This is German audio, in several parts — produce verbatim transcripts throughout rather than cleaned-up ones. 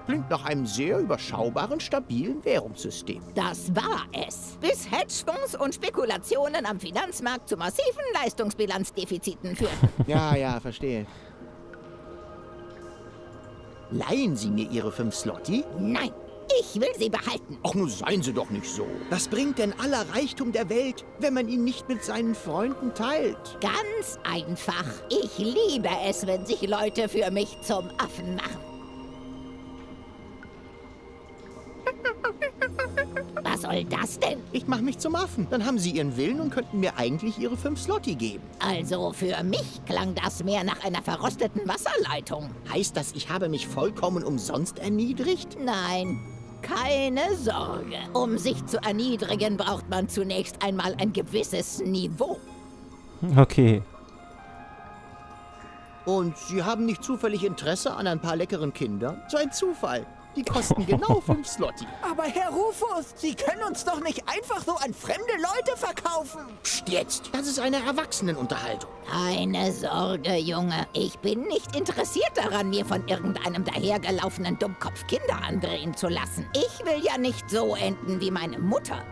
Klingt nach einem sehr überschaubaren, stabilen Währungssystem. Das war es. Bis Hedgefonds und Spekulationen am Finanzmarkt zu massiven Leistungsbilanzdefiziten führten. Ja, ja, verstehe. Leihen Sie mir Ihre fünf Slotty? Nein, ich will sie behalten. Ach, nun seien Sie doch nicht so. Was bringt denn aller Reichtum der Welt, wenn man ihn nicht mit seinen Freunden teilt? Ganz einfach. Ich liebe es, wenn sich Leute für mich zum Affen machen. Was soll das denn? Ich mache mich zum Affen. Dann haben Sie Ihren Willen und könnten mir eigentlich Ihre fünf Slotty geben. Also für mich klang das mehr nach einer verrosteten Wasserleitung. Heißt das, ich habe mich vollkommen umsonst erniedrigt? Nein, keine Sorge. Um sich zu erniedrigen, braucht man zunächst einmal ein gewisses Niveau. Okay. Und Sie haben nicht zufällig Interesse an ein paar leckeren Kindern? So ein Zufall. Die kosten genau fünf Slotty. Aber Herr Rufus, Sie können uns doch nicht einfach so an fremde Leute verkaufen. Psst, jetzt. Das ist eine Erwachsenenunterhaltung. Keine Sorge, Junge. Ich bin nicht interessiert daran, mir von irgendeinem dahergelaufenen Dummkopf Kinder andrehen zu lassen. Ich will ja nicht so enden wie meine Mutter.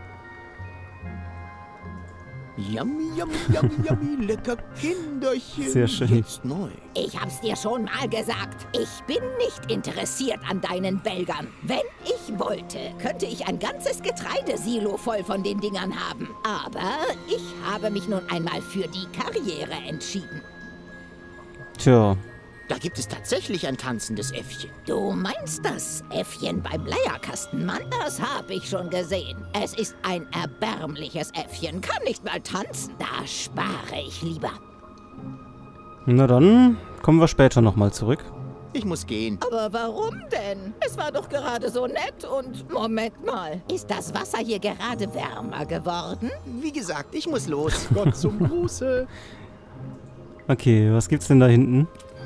Yummy, yummy, yummy, yummy, lecker Kinderchen. Sehr schön. Jetzt neu. Ich hab's dir schon mal gesagt. Ich bin nicht interessiert an deinen Belgern. Wenn ich wollte, könnte ich ein ganzes Getreidesilo voll von den Dingern haben. Aber ich habe mich nun einmal für die Karriere entschieden. Tja. Da gibt es tatsächlich ein tanzendes Äffchen. Du meinst das Äffchen beim Leierkastenmann? Das habe ich schon gesehen. Es ist ein erbärmliches Äffchen, kann nicht mal tanzen. Da spare ich lieber. Na dann kommen wir später nochmal zurück. Ich muss gehen. Aber warum denn? Es war doch gerade so nett und... Moment mal. Ist das Wasser hier gerade wärmer geworden? Wie gesagt, ich muss los. Gott zum Gruße. Okay, was gibt's denn da hinten?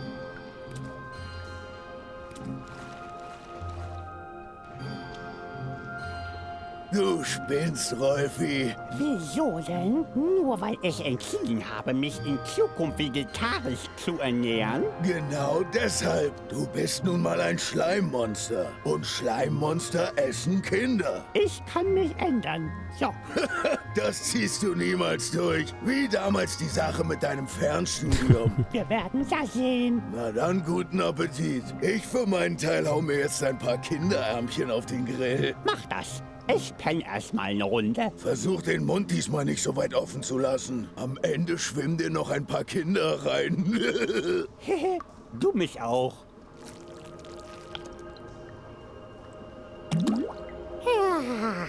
Du spinnst, Rolfi. Wieso denn? Nur weil ich entschieden habe, mich in Zukunft vegetarisch zu ernähren? Genau deshalb. Du bist nun mal ein Schleimmonster. Und Schleimmonster essen Kinder. Ich kann mich ändern. So. Das ziehst du niemals durch. Wie damals die Sache mit deinem Fernstudium. Wir werden ja sehen. Na dann, guten Appetit. Ich für meinen Teil hau mir jetzt ein paar Kinderärmchen auf den Grill. Mach das. Ich penne erstmal eine Runde. Versuch den Mund diesmal nicht so weit offen zu lassen. Am Ende schwimmen dir noch ein paar Kinder rein. Du mich auch. Ja.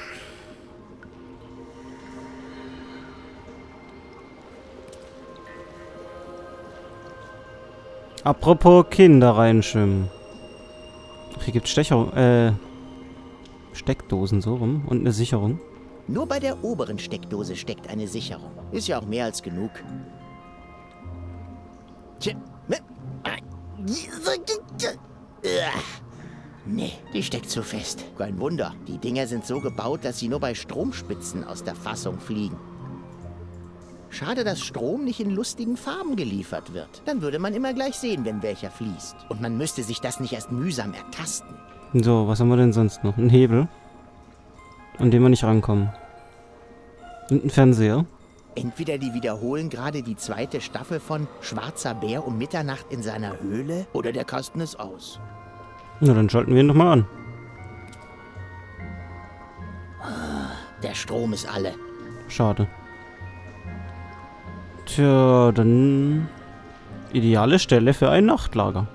Apropos Kinder reinschwimmen. Ach, hier gibt's Stecher, äh, Steckdosen so rum und eine Sicherung. Nur bei der oberen Steckdose steckt eine Sicherung. Ist ja auch mehr als genug. Tja. Nee, die steckt zu fest. Kein Wunder. Die Dinger sind so gebaut, dass sie nur bei Stromspitzen aus der Fassung fliegen. Schade, dass Strom nicht in lustigen Farben geliefert wird. Dann würde man immer gleich sehen, wenn welcher fließt. Und man müsste sich das nicht erst mühsam ertasten. So, was haben wir denn sonst noch? Ein Hebel, an dem wir nicht rankommen. Und ein Fernseher. Entweder die wiederholen gerade die zweite Staffel von Schwarzer Bär um Mitternacht in seiner Höhle, oder der Kasten ist aus. Na, dann schalten wir ihn doch mal an. Der Strom ist alle. Schade. Tja, dann... Ideale Stelle für ein Nachtlager.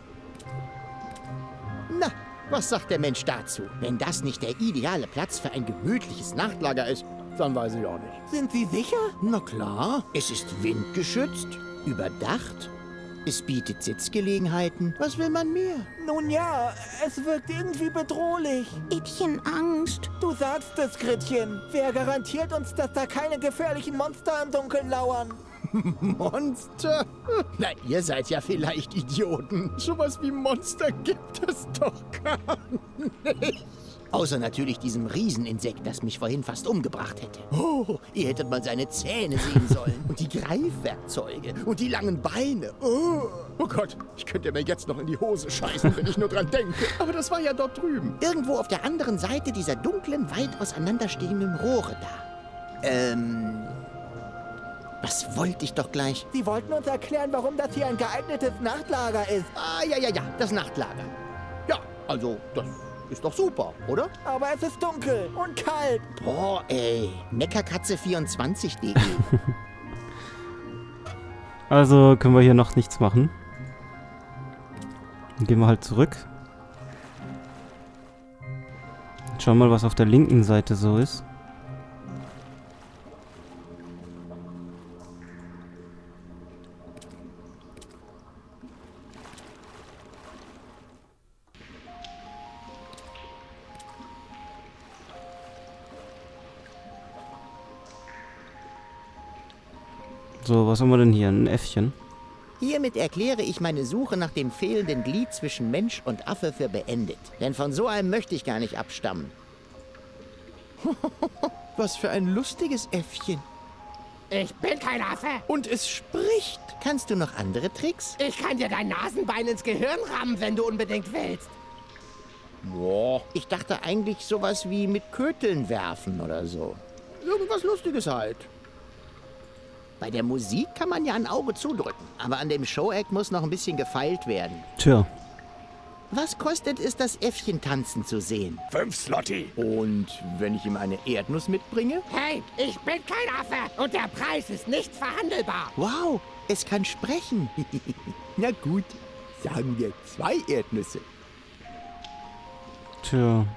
Na, was sagt der Mensch dazu? Wenn das nicht der ideale Platz für ein gemütliches Nachtlager ist, dann weiß ich auch nicht. Sind Sie sicher? Na klar, es ist windgeschützt, überdacht, es bietet Sitzgelegenheiten. Was will man mehr? Nun ja, es wirkt irgendwie bedrohlich. Ittchen Angst. Du sagst es, Gretchen. Wer garantiert uns, dass da keine gefährlichen Monster im Dunkeln lauern? Monster? Na, ihr seid ja vielleicht Idioten. Sowas wie Monster gibt es doch gar nicht. Außer natürlich diesem Rieseninsekt, das mich vorhin fast umgebracht hätte. Oh, ihr hättet mal seine Zähne sehen sollen. Und die Greifwerkzeuge und die langen Beine. Oh. Oh Gott, ich könnte mir jetzt noch in die Hose scheißen, wenn ich nur dran denke. Aber das war ja dort drüben. Irgendwo auf der anderen Seite dieser dunklen, weit auseinanderstehenden Rohre da. Ähm... Was wollte ich doch gleich? Sie wollten uns erklären, warum das hier ein geeignetes Nachtlager ist. Ah, ja, ja, ja, das Nachtlager. Ja, also, das ist doch super, oder? Aber es ist dunkel und kalt. Boah, ey. Meckerkatze vierundzwanzig punkt de. Also können wir hier noch nichts machen. Dann gehen wir halt zurück. Schauen wir mal, was auf der linken Seite so ist. So, was haben wir denn hier? Ein Äffchen. Hiermit erkläre ich meine Suche nach dem fehlenden Glied zwischen Mensch und Affe für beendet. Denn von so einem möchte ich gar nicht abstammen. Was für ein lustiges Äffchen. Ich bin kein Affe. Und es spricht. Kannst du noch andere Tricks? Ich kann dir dein Nasenbein ins Gehirn rammen, wenn du unbedingt willst. Boah, ich dachte eigentlich sowas wie mit Köteln werfen oder so. Irgendwas Lustiges halt. Bei der Musik kann man ja ein Auge zudrücken. Aber an dem Show-Act muss noch ein bisschen gefeilt werden. Tja. Was kostet es, das Äffchen tanzen zu sehen? Fünf Slotty. Und wenn ich ihm eine Erdnuss mitbringe? Hey, ich bin kein Affe und der Preis ist nicht verhandelbar. Wow, es kann sprechen. Na gut, sagen wir zwei Erdnüsse. Tja.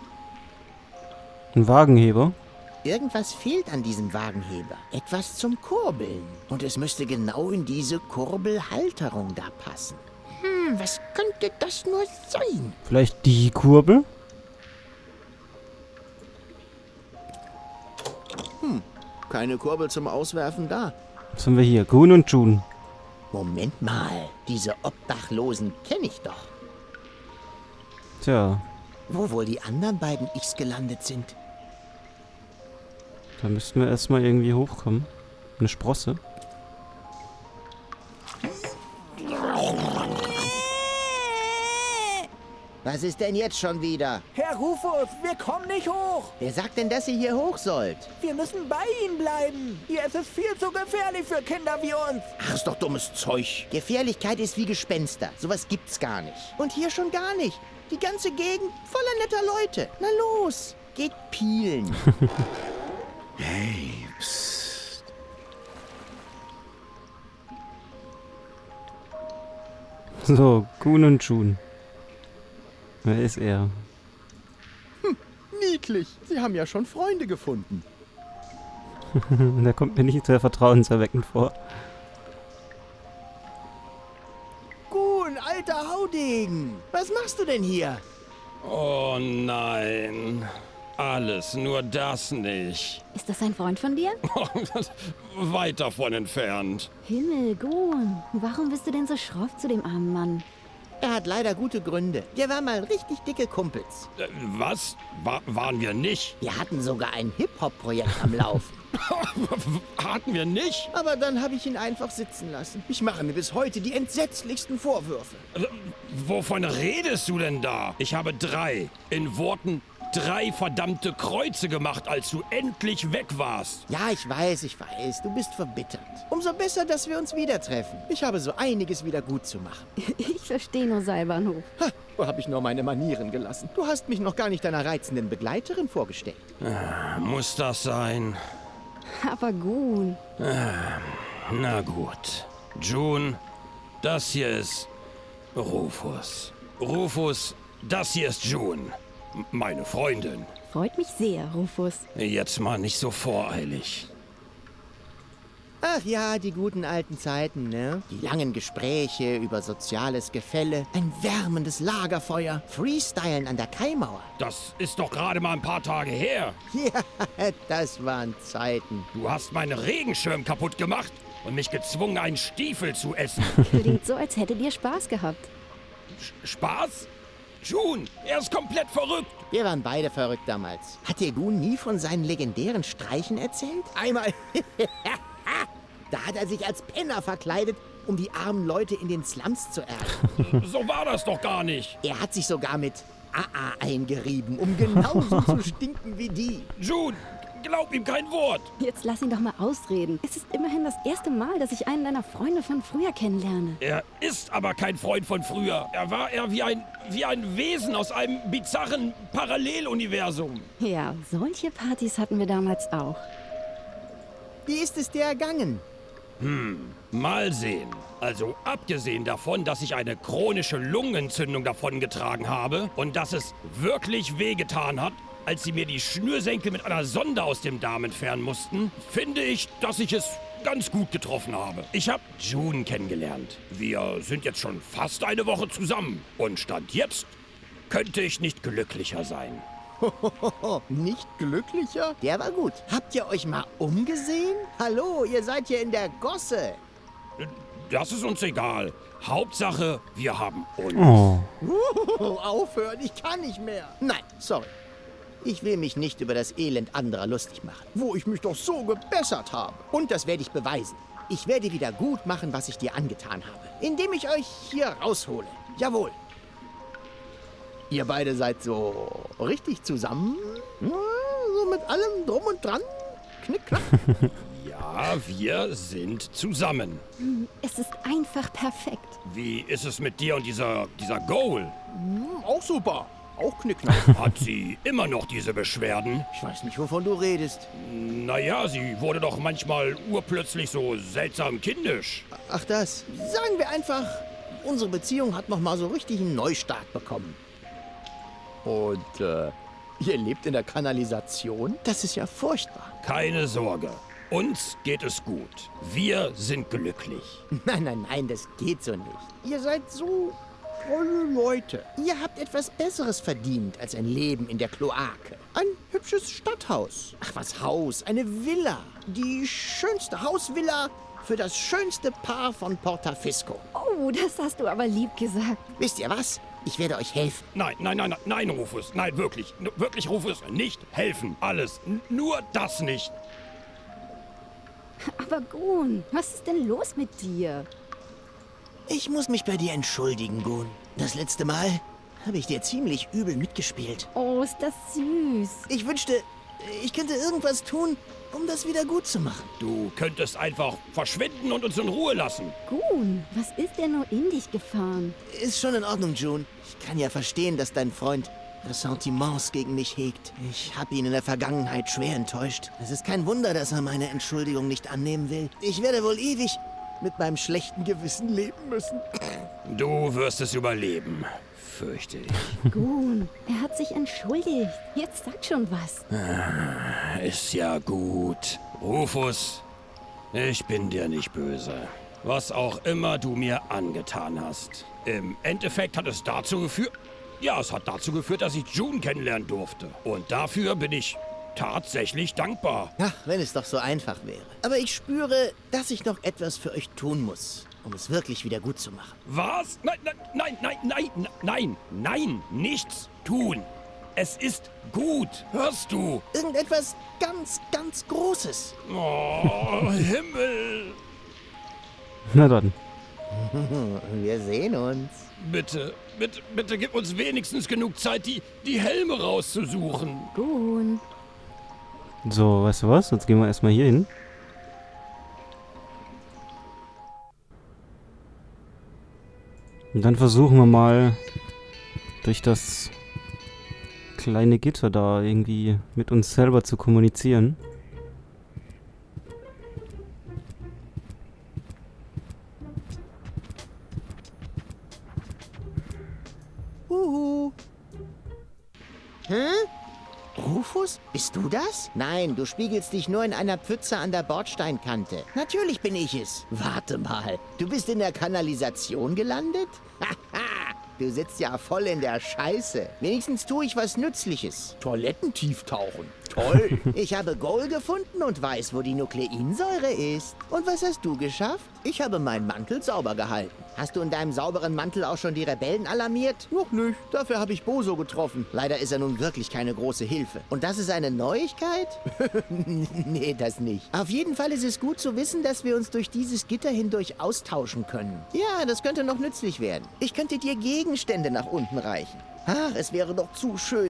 Ein Wagenheber. Irgendwas fehlt an diesem Wagenheber. Etwas zum Kurbeln. Und es müsste genau in diese Kurbelhalterung da passen. Hm, was könnte das nur sein? Vielleicht die Kurbel? Hm, keine Kurbel zum Auswerfen da. Was haben wir hier? Gun und Jun. Moment mal, diese Obdachlosen kenne ich doch. Tja, Wo wohl die anderen beiden Ichs gelandet sind? da müssten wir erstmal irgendwie hochkommen. Eine Sprosse. Was ist denn jetzt schon wieder? Herr Rufus, wir kommen nicht hoch. Wer sagt denn, dass ihr hier hoch sollt? Wir müssen bei Ihnen bleiben. Hier ist es viel zu gefährlich für Kinder wie uns. Ach, ist doch dummes Zeug. Gefährlichkeit ist wie Gespenster. Sowas gibt's gar nicht. Und hier schon gar nicht. Die ganze Gegend voller netter Leute. Na los, geht pielen. Hey, psst. So, Gun und Jun. Wer ist er? Niedlich. Sie haben ja schon Freunde gefunden. Der kommt mir nicht sehr vertrauenserweckend vor. Gun, alter Haudegen. Was machst du denn hier? Oh nein. Alles, nur das nicht. Ist das ein Freund von dir? Weit davon entfernt. Himmel, Gun. Warum bist du denn so schroff zu dem armen Mann? Er hat leider gute Gründe. Wir waren mal richtig dicke Kumpels. Äh, was? Wa waren wir nicht? Wir hatten sogar ein Hip-Hop-Projekt am Laufen. Hatten wir nicht? Aber dann habe ich ihn einfach sitzen lassen. Ich mache mir bis heute die entsetzlichsten Vorwürfe. Äh, Wovon redest du denn da? Ich habe drei, in Worten drei verdammte Kreuze gemacht, als du endlich weg warst. Ja, ich weiß, ich weiß. Du bist verbittert. Umso besser, dass wir uns wieder treffen. Ich habe so einiges wieder gut zu machen. Ich verstehe nur Seilbahnhof. Ha, wo habe ich nur meine Manieren gelassen? Du hast mich noch gar nicht deiner reizenden Begleiterin vorgestellt. Muss das sein? Aber Gun. Na gut. Jun, das hier ist Rufus. Rufus, das hier ist Jun. M- Meine Freundin. Freut mich sehr, Rufus. Jetzt mal nicht so voreilig. Ach ja, die guten alten Zeiten, ne? Die langen Gespräche über soziales Gefälle, ein wärmendes Lagerfeuer, Freestylen an der Kaimauer. Das ist doch gerade mal ein paar Tage her. Ja, das waren Zeiten. Du hast meinen Regenschirm kaputt gemacht und mich gezwungen, einen Stiefel zu essen. Klingt so, als hättet ihr Spaß gehabt. Sch- Spaß? June, er ist komplett verrückt. Wir waren beide verrückt damals. Hat dir Goon nie von seinen legendären Streichen erzählt? Einmal... Da hat er sich als Penner verkleidet, um die armen Leute in den Slums zu ärgern. So war das doch gar nicht. Er hat sich sogar mit A A eingerieben, um genauso zu stinken wie die. June, glaub ihm kein Wort. Jetzt lass ihn doch mal ausreden. Es ist immerhin das erste Mal, dass ich einen deiner Freunde von früher kennenlerne. Er ist aber kein Freund von früher. Er war eher wie ein, wie ein Wesen aus einem bizarren Paralleluniversum. Ja, solche Partys hatten wir damals auch. Wie ist es dir ergangen? Hm, mal sehen. Also abgesehen davon, dass ich eine chronische Lungenentzündung davongetragen habe und dass es wirklich wehgetan hat, als sie mir die Schnürsenkel mit einer Sonde aus dem Darm entfernen mussten, finde ich, dass ich es ganz gut getroffen habe. Ich habe June kennengelernt. Wir sind jetzt schon fast eine Woche zusammen. Und Stand jetzt könnte ich nicht glücklicher sein. Nicht glücklicher? Der war gut. Habt ihr euch mal umgesehen? Hallo, ihr seid hier in der Gosse. Das ist uns egal. Hauptsache, wir haben uns. Oh. Uh, aufhören, ich kann nicht mehr. Nein, sorry. Ich will mich nicht über das Elend anderer lustig machen, wo ich mich doch so gebessert habe. Und das werde ich beweisen. Ich werde wieder gut machen, was ich dir angetan habe, indem ich euch hier raushole. Jawohl. Ihr beide seid so richtig zusammen? Ja, so mit allem drum und dran? Knick, knack. Ja, wir sind zusammen. Es ist einfach perfekt. Wie ist es mit dir und dieser, dieser Goal? Hm, auch super. Auch knickknack. Hat sie immer noch diese Beschwerden? Ich weiß nicht, wovon du redest. Naja, sie wurde doch manchmal urplötzlich so seltsam kindisch. Ach das. Sagen wir einfach, unsere Beziehung hat noch mal so richtig einen Neustart bekommen. Und, äh, ihr lebt in der Kanalisation? Das ist ja furchtbar. Keine Sorge. Uns geht es gut. Wir sind glücklich. Nein, nein, nein, das geht so nicht. Ihr seid so tolle Leute. Ihr habt etwas Besseres verdient als ein Leben in der Kloake. Ein hübsches Stadthaus. Ach, was Haus? Eine Villa. Die schönste Hausvilla für das schönste Paar von Portafisco. Oh, das hast du aber lieb gesagt. Wisst ihr was? Ich werde euch helfen. Nein, nein, nein, nein, nein, Rufus. Nein, wirklich. N- Wirklich, Rufus. Nicht helfen. Alles. N- nur das nicht. Aber Goon, was ist denn los mit dir? Ich muss mich bei dir entschuldigen, Goon. Das letzte Mal habe ich dir ziemlich übel mitgespielt. Oh, ist das süß. Ich wünschte, ich könnte irgendwas tun, um das wieder gut zu machen. Du könntest einfach verschwinden und uns in Ruhe lassen. Goon, was ist denn nur in dich gefahren? Ist schon in Ordnung, June. Ich kann ja verstehen, dass dein Freund Ressentiments gegen mich hegt. Ich habe ihn in der Vergangenheit schwer enttäuscht. Es ist kein Wunder, dass er meine Entschuldigung nicht annehmen will. Ich werde wohl ewig mit meinem schlechten Gewissen leben müssen. Du wirst es überleben, fürchte ich. Goon, er hat sich entschuldigt. Jetzt sag schon was. Ist ja gut. Rufus, ich bin dir nicht böse. Was auch immer du mir angetan hast. Im Endeffekt hat es dazu geführt... Ja, es hat dazu geführt, dass ich June kennenlernen durfte. Und dafür bin ich tatsächlich dankbar. Ach, wenn es doch so einfach wäre. Aber ich spüre, dass ich noch etwas für euch tun muss, um es wirklich wieder gut zu machen. Was? Nein, nein, nein, nein, nein, nein, nein, nichts tun. Es ist gut, hörst du? Irgendetwas ganz, ganz Großes. Oh, Himmel. Na dann. Wir sehen uns. Bitte, bitte, bitte gib uns wenigstens genug Zeit, die, die Helme rauszusuchen. Goon. So, weißt du was? Jetzt gehen wir erstmal hier hin. Und dann versuchen wir mal durch das kleine Gitter da irgendwie mit uns selber zu kommunizieren. Huhu. Hä? Rufus? Bist du das? Nein, du spiegelst dich nur in einer Pfütze an der Bordsteinkante. Natürlich bin ich es. Warte mal, du bist in der Kanalisation gelandet? Haha, du sitzt ja voll in der Scheiße. Wenigstens tue ich was Nützliches. Toilettentief tauchen. Toll. Ich habe Gol gefunden und weiß, wo die Nukleinsäure ist. Und was hast du geschafft? Ich habe meinen Mantel sauber gehalten. Hast du in deinem sauberen Mantel auch schon die Rebellen alarmiert? Noch nicht. Dafür habe ich Boso getroffen. Leider ist er nun wirklich keine große Hilfe. Und das ist eine Neuigkeit? Nee, das nicht. Auf jeden Fall ist es gut zu wissen, dass wir uns durch dieses Gitter hindurch austauschen können. Ja, das könnte noch nützlich werden. Ich könnte dir Gegenstände nach unten reichen. Ach, es wäre doch zu schön,